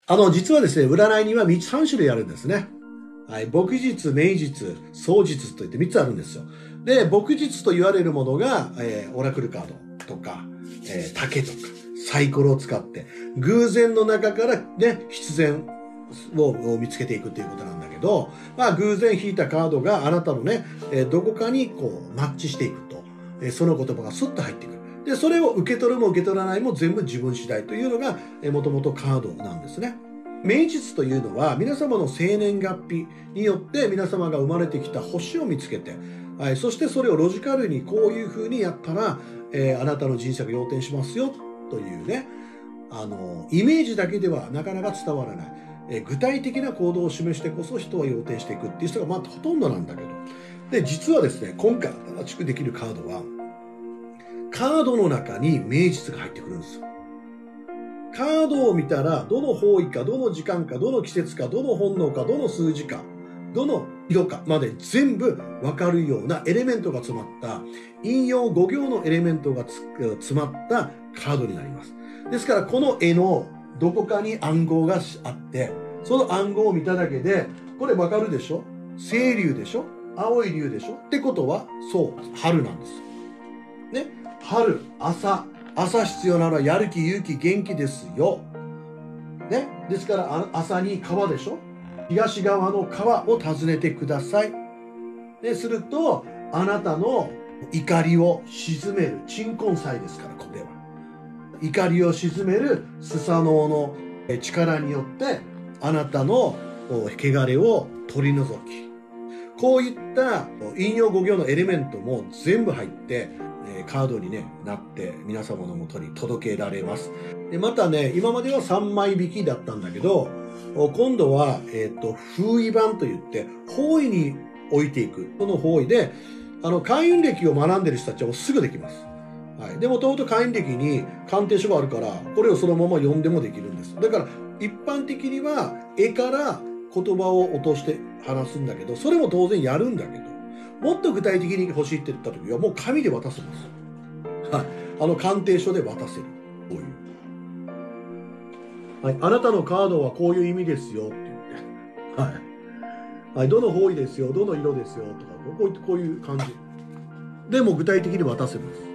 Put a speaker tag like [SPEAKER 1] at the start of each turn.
[SPEAKER 1] 実はですね、占いには3種類あるんですね。はい。牧術、名術、双術といって3つあるんですよ。で、牧術と言われるものが、オラクルカードとか、竹とか、サイコロを使って、偶然の中からね、必然を見つけていくっていうことなんだけど、まあ、偶然引いたカードがあなたのね、どこかにこう、マッチしていくと、その言葉がスッと入ってくる。で、それを受け取るも受け取らないも全部自分次第というのが、もともとカードなんですね。名実というのは皆様の生年月日によって皆様が生まれてきた星を見つけて、はい、そしてそれをロジカルにこういうふうにやったら、あなたの人生が要点しますよというね、イメージだけではなかなか伝わらない、具体的な行動を示してこそ人は要点していくっていう人がまあほとんどなんだけど、で実はですね、今回新しくできるカードはカードの中に名実が入ってくるんですよ。カードを見たら、どの方位か、どの時間か、どの季節か、どの本能か、どの数字か、どの色かまで全部わかるようなエレメントが詰まった、引用5行のエレメントが詰まったカードになります。ですから、この絵のどこかに暗号があって、その暗号を見ただけで、これわかるでしょ？青龍でしょ？青い龍でしょ？ってことは、そう、春なんです。ね。春、朝必要なのはやる気、勇気、元気ですよ。ね。ですから朝に川でしょ。東側の川を訪ねてください。ですると、あなたの怒りを鎮める。鎮魂祭ですから、これは。怒りを鎮めるスサノオの力によって、あなたの汚れを取り除き、こういった引用5行のエレメントも全部入って、カードに、ね、なって皆様のもとに届けられます。でまたね、今までは3枚引きだったんだけど、今度は、封印版といって方位に置いていく。その方位で開運歴を学んでる人たちはすぐできます。はい、でもともと開運歴に鑑定書があるから、これをそのまま読んでもできるんです。だから一般的には絵から言葉を落として話すんだけど、それも当然やるんだけど、もっと具体的に欲しいって言った時はもう紙で渡すんです。はい。鑑定書で渡せる。こういう。はい。あなたのカードはこういう意味ですよって言って。はい。はい。どの方位ですよ、どの色ですよとか、こういう感じ。でも具体的に渡せるんです。